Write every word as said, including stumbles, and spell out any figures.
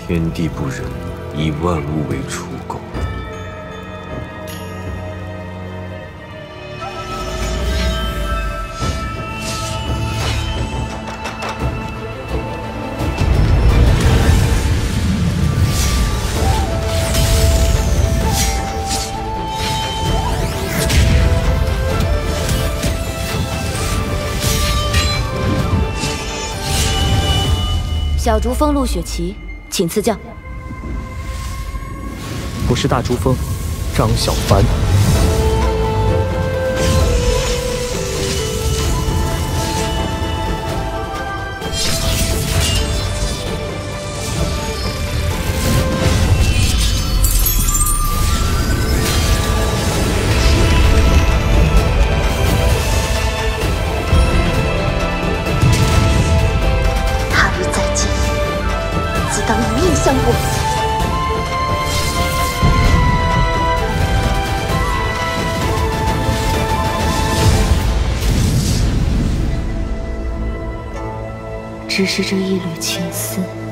天地不仁，以万物为刍狗。 小竹峰陆雪琪，请赐教。 我是大竹峰张小凡。 只是这一缕情丝。